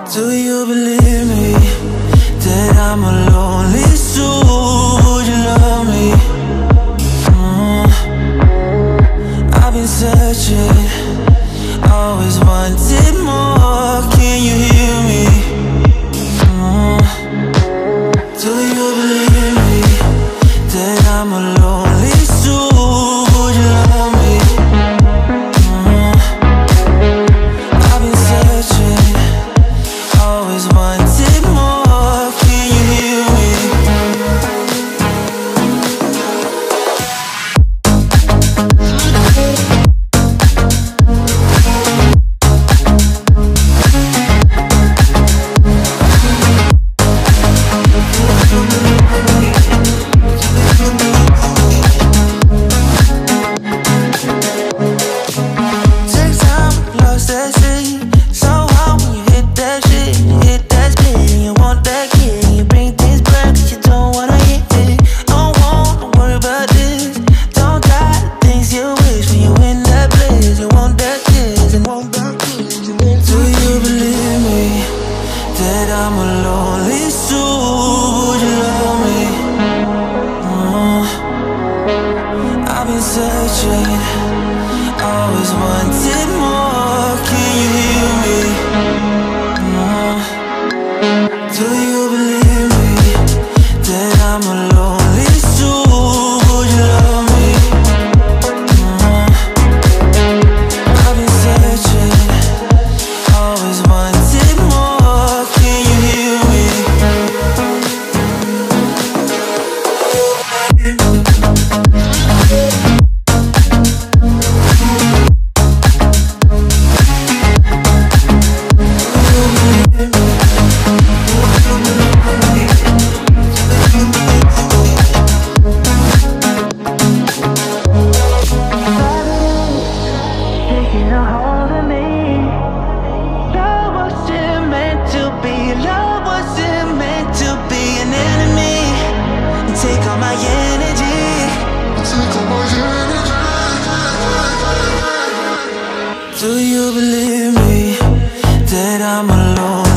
Do you believe me that I'm a lonely soul? Would you love me? I've been searching, always wanted more. Can you hear me? Do you believe me that I'm a lonely soul? Would you love me? I've been searching, always wanted more. Can you hear me? I'm a lonely soul, would you love me? I've been searching, always wanted more. Can you hear me? Do you believe me that I'm a lonely soul? Would you love me? I've been searching, always wanted more. Can you hear me? Taking a hold of me. Love wasn't meant to be. Love wasn't meant to be an enemy. Take all my energy. Take all my energy. Do you believe me that I'm alone?